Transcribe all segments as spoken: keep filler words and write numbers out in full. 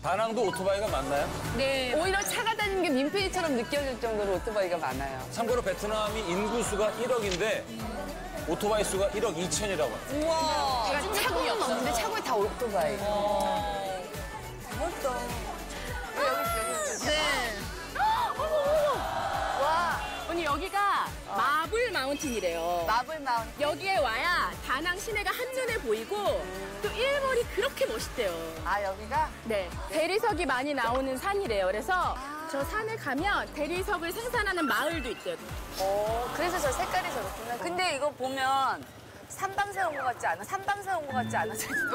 다낭도 오토바이가 많나요? 네. 오히려 차가 다니는 게 민폐처럼 느껴질 정도로 오토바이가 많아요. 참고로 베트남이 인구수가 일억인데 오토바이 수가 일억 이천이라고 합니다. 우와. 제가 차고는 없는데 차고에 다 오토바이. 멋있다. 네. 와, 언니 여기가 마블 마운틴이래요. 마블 마운틴. 여기에 와야 다낭 시내가 한눈에 보이고 또 일몰이 그렇게 멋있대요. 아, 여기가? 네. 대리석이 많이 나오는 산이래요. 그래서 저 산에 가면 대리석을 생산하는 마을도 있대요. 오, 그래서 저 색깔이 저렇구나. 근데 이거 보면 삼방새 온 것 같지 않아? 삼방새 온 것 같지 않아? 제주도.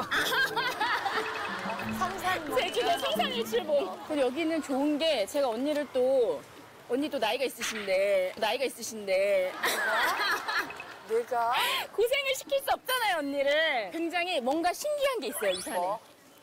성산. 제주도 성산일출봉. 그리고 여기는 좋은 게 제가 언니를 또 언니도 나이가 있으신데 나이가 있으신데 내가? 고생을 시킬 수 없잖아요, 언니를. 굉장히 뭔가 신기한 게 있어요, 이 산에. 뭐?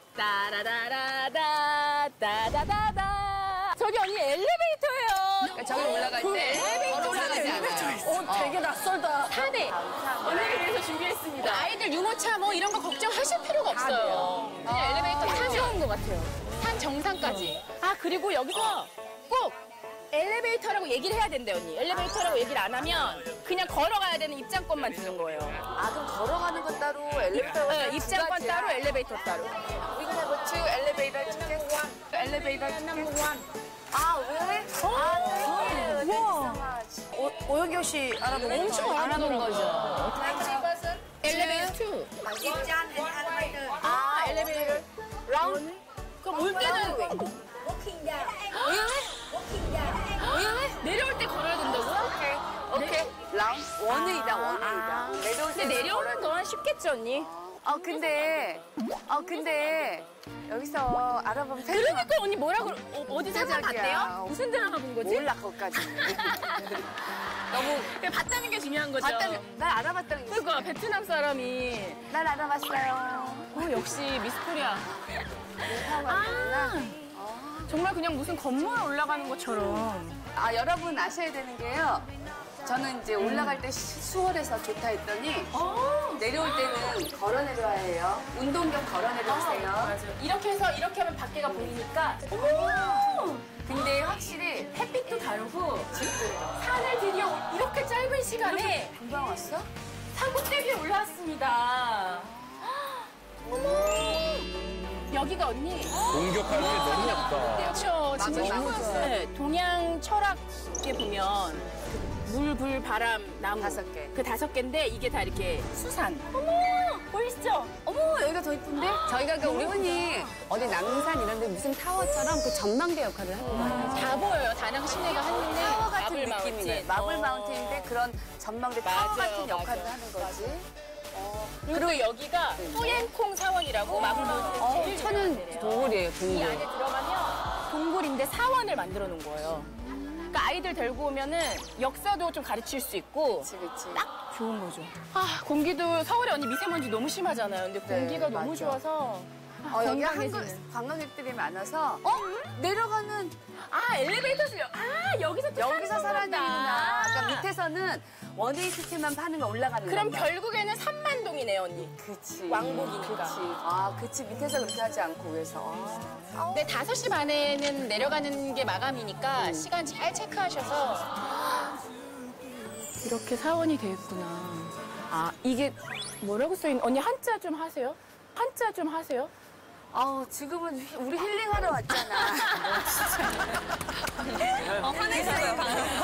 따라라라다, 따다다다. 저기 언니 엘리베이터예요. 저기 올라갈 때 엘리베이터 올라가지 않아요. 어, 되게 낯설다. 산에 언니를 위해서 준비했습니다. 아이들 유모차 뭐 이런 거 걱정하실 필요가 없어요. 그냥 엘리베이터 타셔온 것 같아요. 산 정상까지. 아, 그리고 여기서 꼭 엘리베이터라고 얘기를 해야 된대, 언니. 엘리베이터라고 얘기를 안 하면 그냥 걸어가야 되는 입장권만 주는 거예요. 아, 그럼 걸어가는 건 따로, 엘리베이터가 네, 입장권 따로, 엘리베이터 따로. We can have a two elevator ticket. 엘리베이터 number one. 아, 왜? 아, 네. 우와. 오영경 씨 알아보고 엄청 알아본 거죠. 거죠. 엘리베이터 투. 아, 엘리베이터. 라운드? 그럼 올 때는 왜? 내려올 때 걸어야 된다고? 오케이. 오케이. 라운드. 원웨이다, 원웨이다. 내려올 근데 때 내려오는 동안 쉽겠죠, 언니? 아, 근데, 아, 근데, 여기서 알아보면 되는 그러니까 언니 뭐라고, 어, 어디 드라마 자기야. 봤대요? 무슨 드라마 본 거지? 몰라, 거기까지. 너무. 그냥 봤다는 게 중요한 거죠. 봤다는, 난 알아봤다는 게. 그러니까 베트남 사람이 난 알아봤어요. 어, 역시 미스 코리아. 아. 정말 그냥 무슨 건물 올라가는 것처럼. 아, 여러분 아셔야 되는 게요. 저는 이제 올라갈 때 수월해서 좋다 했더니 내려올 때는 걸어 내려야 해요. 운동 겸 걸어 내려오세요. 맞아요. 이렇게 해서 이렇게 하면 밖에가 보이니까. 근데 확실히 햇빛도 다르고 산을 드디어 이렇게 짧은 시간에 금방 왔어? 산꼭대기에 올라왔습니다. 어머! 여기가 언니. 공격하기 너무 예쁘다. 그렇죠. 진짜 너무 최고였어요. 네, 동양 철학에 보면 물, 불, 바람, 나무. 다섯 개. 그 다섯 개인데 이게 다 이렇게 수산. 어머! 보이시죠? 어머, 여기가 더 이쁜데? 저희가 그 우리 흔히 어디 남산 이런 데 무슨 타워처럼 그 전망대 역할을 하는 거예요. 다 보여요. 다낭 시내가 한눈에. 타워 같은 마블 느낌이네. 마운틴. 마블 어. 마운틴인데 그런 전망대 타워 맞아요, 같은 역할을 맞아요. 하는 거지. 그리고 여기가 뿌옌콩 사원이라고 마블 마운틴 어, 제일 천연 유명한 데래요. 동굴이에요, 이 동굴. 안에 들어가면 동굴인데 사원을 만들어 놓은 거예요. 그러니까 아이들 데리고 오면은 역사도 좀 가르칠 수 있고 그치, 그치. 딱 좋은 거죠. 아, 공기도 서울에 언니 미세먼지 너무 심하잖아요. 근데 공기가 네, 너무 맞아. 좋아서 어, 여기 건강해지는. 한국 관광객들이 많아서 어? 내려가는 아, 엘리베이터에서 여- 아, 여기서 또 여기서 사는 사는 거구나. 얘기구나. 그러니까 밑에서는 원웨이 티켓만 파는 거 올라가는 그럼 건가? 결국에는 삼만동이네, 언니. 그치. 왕복이니까. 그치. 아, 그치. 밑에서 그렇게 하지 않고 위에서. 근데 다섯 시 반에는 내려가는 게 마감이니까 시간 잘 체크하셔서 이렇게 사원이 돼 있구나. 아, 이게 뭐라고 써있는 언니 한자 좀 하세요? 한자 좀 하세요? 아, 지금은 휘- 우리 힐링하러 왔잖아. 어, 화내세요.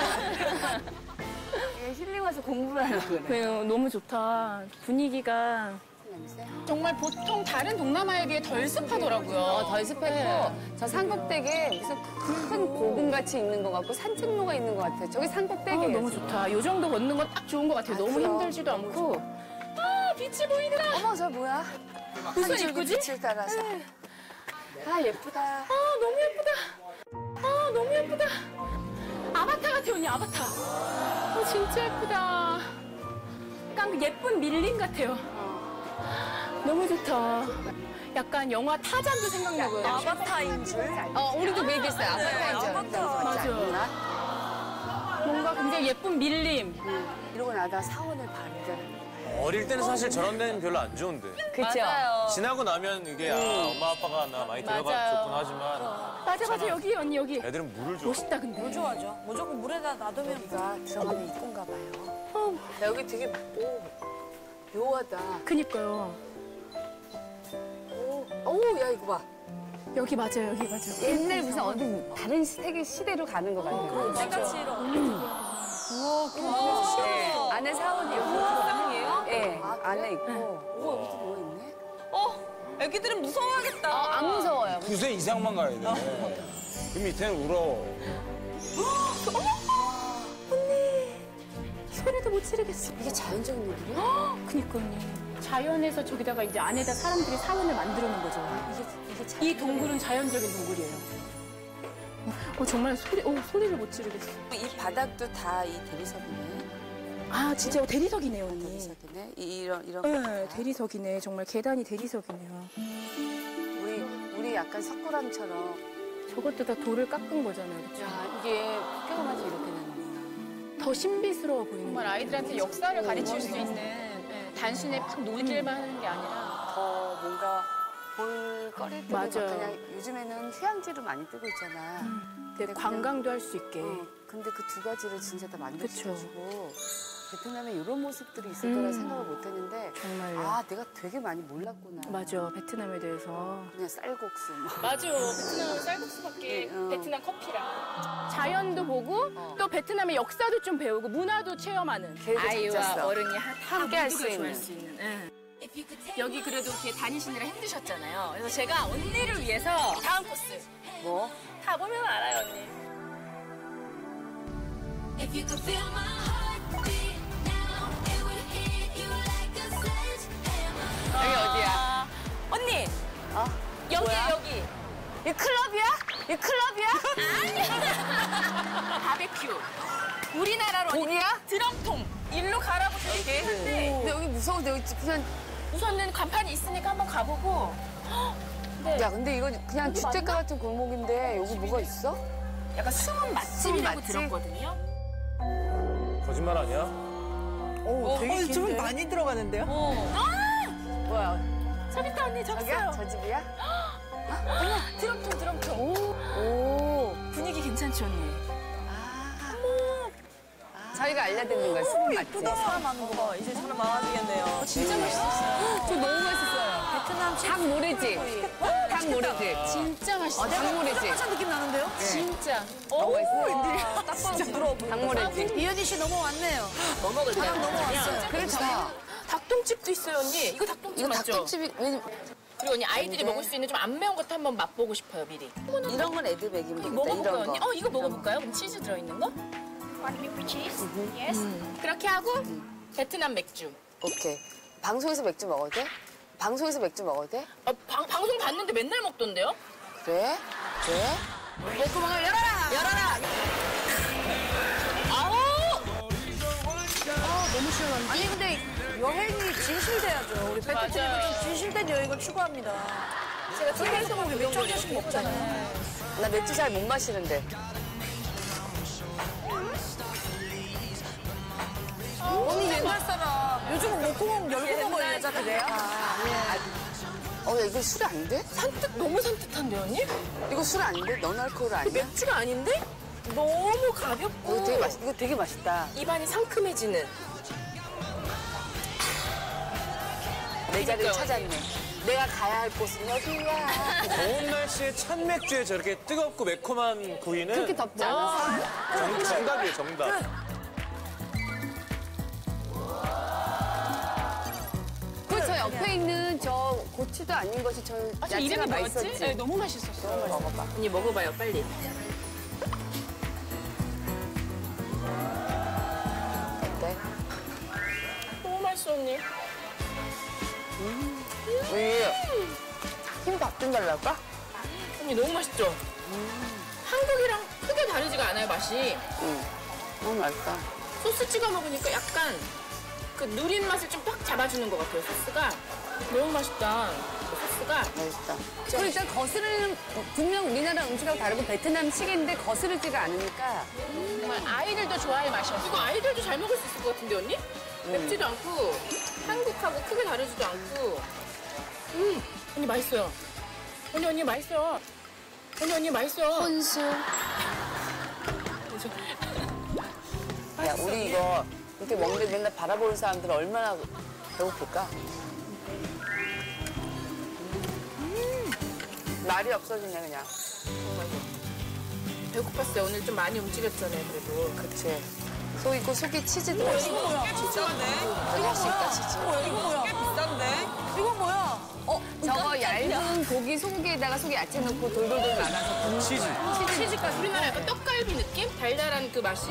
예, 힐링 와서 공부를 하려고 그래. 그래요. 너무 좋다. 분위기가 냄새? 정말 보통 다른 동남아에 비해 덜 습하더라고요. 어, 덜 습했고 저 산꼭대기에 무슨 큰 고금같이 있는 것 같고 산책로가 있는 것 같아요. 저기 아, 산꼭대기예요. 너무 좋다. 요 정도 걷는 건 딱 좋은 것 같아요. 너무 그럼. 힘들지도 않고. 아, 빛이 보이더라. 어머, 저 뭐야? 무슨 한 줄기 이쁘지? 빛을 따라서. 아, 예쁘다. 아, 너무 예쁘다. 아, 너무 예쁘다. 아바타 같아, 언니, 아바타. 아, 진짜 예쁘다. 약간 그 예쁜 밀림 같아요. 너무 좋다. 약간 영화 타잔도 생각나고요. 아바타인 줄? 어, 우리도 그 얘기했어요. 아바타인 줄. 맞아. 뭔가 굉장히 예쁜 밀림. 이러고 나다 사원을 발견. 어릴 때는 사실 저런 데는 별로 안 좋은데. 그쵸? 지나고 나면 이게 아, 엄마 아빠가 나 많이 데려갔었구나 하지만 맞아, 맞아. 여기, 언니, 여기. 애들은 물을 줘. 멋있다, 근데. 물 좋아하죠. 무조건 물에다 놔두면 여기가 들어가면 이쁜가 봐요. 야, 여기 되게 오, 묘하다. 그니까요. 오, 야, 이거 봐. 여기 맞아요, 여기 맞아요. 옛날 무슨 어디 다른 세계 시대로 가는 것 같아요. 생가치로. 네, 안에 사원이 있고. 예, 안에 있고. 오, 여기도 뭐 있네? 어, 애기들은 무서워하겠다. 아, 안 무서워요. 두 세 이상만 가야 돼. 그 밑에는 울어. 소리도 못 지르겠어. 이게 자연적인 물이야? 그니까, 언니. 자연에서 저기다가 이제 안에다 사람들이 사원을 만들어 놓은 거죠. 이게, 이게 자... 이 동굴은 자연적인 동굴이에요. 어, 정말 소리, 어, 소리를 못 지르겠어. 이 바닥도 다 이 대리석이네. 아, 진짜 대리석이네요, 언니. 대리석이네. 이, 이런, 이런. 네, 거 다. 대리석이네. 정말 계단이 대리석이네요. 우리, 우리 약간 석굴암처럼. 저것도 다 돌을 깎은 거잖아요. 그쵸? 야, 이게 뼈가마저 이렇게 되는 더 신비스러워 보이는 정말 거예요. 아이들한테 역사를 가르칠 수 있는 네, 단순히 막 놀길만 하는 게 아니라 더 뭔가 볼거리 뜨고 맞아요. 그냥 요즘에는 휴양지로 많이 뜨고 있잖아. 네, 근데 관광도 할 수 있게. 어, 근데 그 두 가지를 진짜 다 그쵸. 만들어주고 베트남에 이런 모습들이 있을 거라 음. 생각을 못 했는데 정말요. 아, 내가 되게 많이 몰랐구나. 맞아, 베트남에 대해서. 그냥 쌀국수 뭐. 맞아. 베트남은 쌀국수밖에 응. 베트남 커피랑 자연도 보고 또 베트남의 역사도 좀 배우고 문화도 체험하는 걔도 아이와 잡혔어. 어른이 하- 함께 할 수 모두가 있는. 좋아할 수 있는. 예. 여기 그래도 이렇게 다니시느라 힘드셨잖아요. 그래서 제가 언니를 위해서 다음 코스 뭐? 가보면 알아요, 언니. If you could feel my heartbeat now, it would hit you like a sledgehammer. 여기 어디야? 아, 언니. 어? 여기 뭐야? 여기. 이 클럽이야? 이 클럽이야? 바베큐. 우리나라로 언니 고기야? 드럼통. 일로 가라고 저렇게 했는데 근데 여기 무서운데 여기 그냥 우선은 간판이 있으니까 한번 가보고. 야, 근데 이거 그냥 주택가 같은 골목인데 여기 뭐가 있어? 약간 숨은 맛집이라고 맛집? 들었거든요. 거짓말 아니야? 어, 좀 많이 들어가는데요? 뭐야? 저기 있다 언니 저기 저기야? 있어요. 저 집이야? 드럼통 드럼통. 오. 분위기 괜찮지 언니? 저희가 알려드리는 거예요. 수분 맛집. 사람 많은 거 봐. 이제 사람 많아지겠네요. 진짜 맛있었어요. 저 너무 맛있었어요. 베트남 닭 모래집. 닭 모래집. 진짜 맛있었어요. 닭 모래집. 한참 느낌 나는데요? 진짜. 너무 맛있어요. 딱 봐도 부드러워 보여. 닭 모래집. 이현희 씨 넘어왔네요. 뭐 먹을 때? 넘어왔어요. 그렇죠. 닭똥집도 있어요 언니. 이거 닭똥집 이거 맞죠? 닭똥집이 왜 그리고 언니 아이들이 근데- 먹을 수 있는 좀 안 매운 것도 한번 맛보고 싶어요 미리. 이런 건 애들 먹이면 되겠다. 먹어볼까요 이런 언니? 거. 어 이거 먹어볼까요? 그럼 치즈 들어있는 거? 음. 그렇게 하고 베트남 맥주. 오케이. 방송에서 맥주 먹어도 돼? 방송에서 맥주 먹어도 돼? 아, 방, 방송 봤는데 맨날 먹던데요? 그래? 그래? 목구멍을 열어라! 열어라! 아우! 아니 근데 여행이 진실돼야죠. 우리 맞아요. 베트남은 좀 진실된 여행을 추구합니다. 제가 TV에서 우리 맥주 한 잔씩 먹잖아요. 나 맥주 잘 못 마시는데. 언니 옛날 사람. 요즘은 목구멍 열고 먹어요 여자들이에요. 어, 야, 이거 술 안 돼? 산뜻, 너무 산뜻한데, 언니? 이거 술 안 돼? 넌 알코올 아니야? 맥주가 아닌데? 너무 가볍고 이거 되게 맛 이거 되게 맛있다. 입안이 상큼해지는. 내 자리를 그러니까요. 찾았네. 내가 가야 할 곳은 여기야. 더운 날씨에 찬 맥주에 저렇게 뜨겁고 매콤한 구이는 그렇게 덥지 않았어. 정, 정답이에요, 정답. 그리고 저 옆에 있는 저 고추도 아닌 것이 저 아, 저 야채가 이름이 뭐였지? 맛있었지. 네, 너무 맛있었어요. 먹어봐. 언니 먹어봐요, 빨리. 어때? 너무 맛있어, 언니. 우리 힘 밥좀 달랄까? 언니 너무 맛있죠? 한국이랑 크게 다르지가 않아요, 맛이. 응. 너무 맛있다. 소스 찍어 먹으니까 약간 그 누린 맛을 좀 팍 잡아주는 것 같아요, 소스가. 너무 맛있다. 소스가. 소스가 맛있다. 그리고 일단 거스르는, 분명 우리나라 음식하고 다르고 베트남식인데 거스르지가 않으니까. 정말 아이들도 좋아할 맛이었어요. 이거 아이들도 잘 먹을 수 있을 것 같은데, 언니? 맵지도 않고, 한국하고 크게 다르지도 않고. 음, 언니 맛있어요. 언니, 언니 맛있어. 언니, 언니 맛있어. 혼수. 야, 우리 이거 이렇게 먹는데 맨날 바라보는 사람들은 얼마나 배고플까? 음. 말이 없어지네, 그냥. 배고팠어요. 오늘 좀 많이 움직였잖아요, 그래도. 그치. 속 있고 속에 치즈 들어있어. 뭐야? 들어있어 있다, 치즈. 뭐야? 이거 뭐야? 꽤 비싼데? 이거 뭐야? 어, 저거 얇은 고기 소고기에다가 속에 야채 넣고 돌돌돌 말아서 굽는 치즈. 거야. 치즈까지. 우리나라 약간 떡갈비 느낌? 달달한 그 맛이.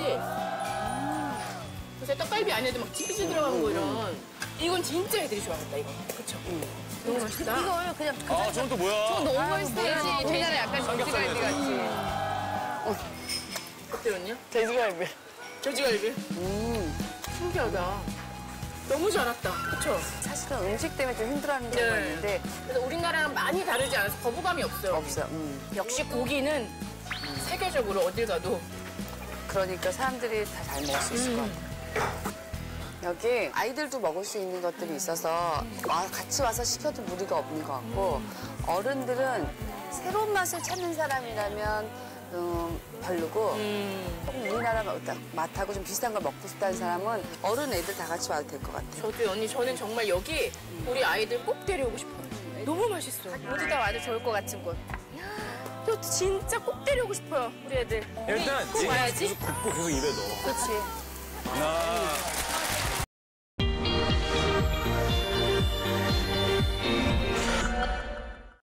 요새 떡갈비 안에도 막 치즈 들어가는 거 이런. 이건 진짜 애들이 좋아하겠다, 이거. 그쵸? 너무 맛있다. 이걸 그냥 아, 저건 또 뭐야? 너무 맛있어요. 우리나라 약간 삼겹살이네. 돼지갈비 같이. 어때요? 돼지갈비. 돼지갈비? 음. 신기하다. 너무 잘 왔다. 그쵸? 사실은 음식 때문에 좀 힘들어하는 경우가 네. 있는데 그래서 우리나라랑 많이 다르지 않아서 거부감이 없어요. 없어. 음. 역시 고기는 세계적으로 어딜 가도 그러니까 사람들이 다 잘 먹을 수 있을 것 같아. 여기 아이들도 먹을 수 있는 것들이 있어서 와, 같이 와서 시켜도 무리가 없는 것 같고 어른들은 새로운 맛을 찾는 사람이라면 음, 별로고 조금 우리나라 맛- 맛하고 좀 비슷한 걸 먹고 싶다는 사람은 어른 애들 다 같이 와도 될 것 같아. 저도 언니 저는 정말 여기 우리 아이들 꼭 데려오고 싶어요. 너무 맛있어. 모두 다 와도 좋을 것 같은 곳. 저 진짜 꼭 데려오고 싶어요, 우리 애들. 일단 꼭 와야지. 계속 굽고 계속 입에 넣어. 그렇지. 하나,